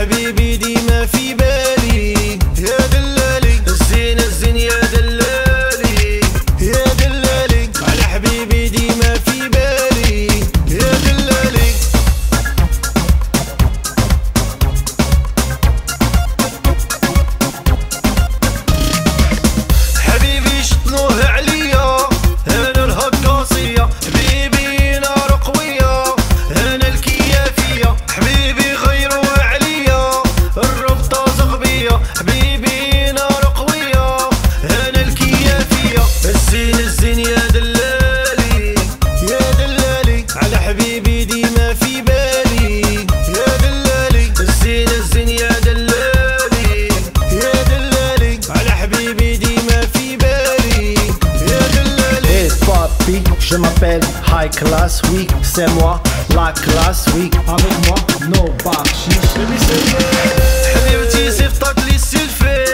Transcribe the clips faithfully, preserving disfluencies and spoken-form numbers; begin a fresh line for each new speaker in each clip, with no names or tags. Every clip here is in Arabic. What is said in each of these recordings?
حبيبي ديما في بالي يا دلالي، الزين الزين يا دلالي يا دلالي، على حبيبي ديما في بالي يا دلالي. حبيبي شطنوه عليا انا الهكاصية، حبيبي نار قوية انا الكيافية، حبيبي غيروا عليا الربطة زغبية، حبيبي نار قوية انا الكيافية. الزين الزين يا دلالي يا دلالي، على حبيبي ديما في بالي يا دلالي، الزين الزين يا دلالي يا دلالي، على حبيبي ديما في بالي يا دلالي.
Hey papi, je m'appelle High Class, oui c'est moi, la classe, oui. Avec moi, no bakshish.
حبيبتي صفتك لي السلفي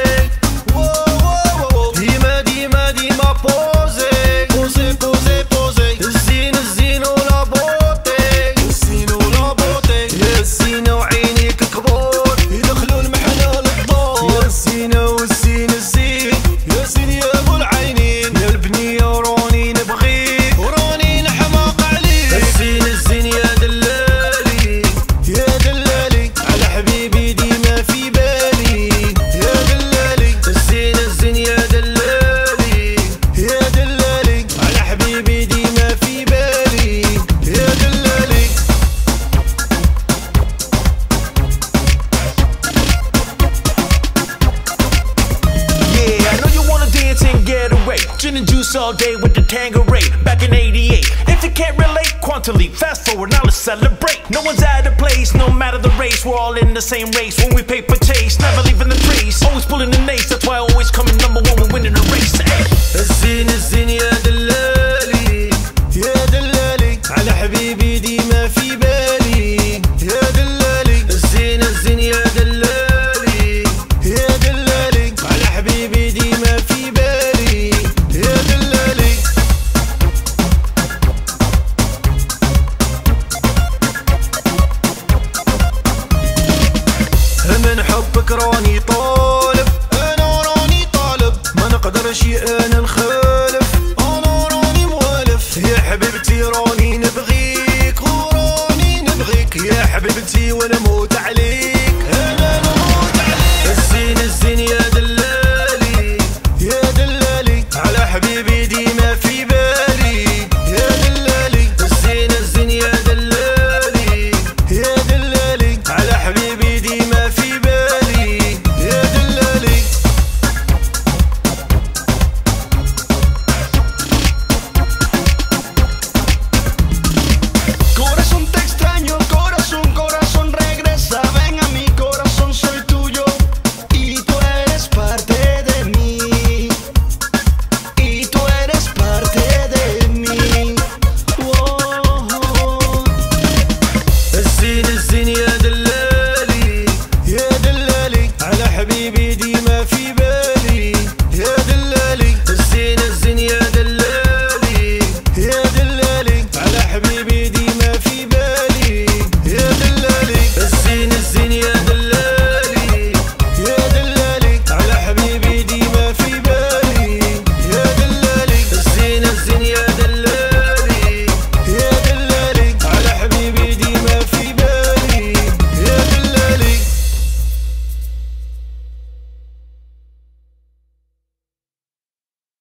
ديما ديما ديما بوزي بوزي بوزي بوزي، الزين الزين ولا بوطي، الزين ولا بوطي، يا الزينة وعينيك كبور يدخلوا المحنة للدور، يا الزينة والزين الزين يا زين يا ابو العينين، يا البنية وراني نبغيك وراني نحماق عليك. الزين الزين يا دلالي يا دلالي، على حبيبي ديما في بالي يا دلالي، الزين الزين يا دلالي يا دلالي، على حبيبي ديما في بالي يا دلالي.
Yeah, I know you wanna dance and get away. Gin and juice all day with the Tanqueray. Back in eighty-eight. If you can't relate, Quantum Leap. Fast forward, now let's celebrate. No one's out of place, no matter the race. We're all in the same race. When we paper chase, never leaving the trace. Always pulling the ace, that's why I always coming number one when winning the race. Hey.
الزين الزين يا دلالي يا دلالي، على حبيبي ديما في بالي يا دلالي، الزين الزين يا دلالي يا دلالي، على حبيبي ديما في بالي يا دلالي. من حبك راني طار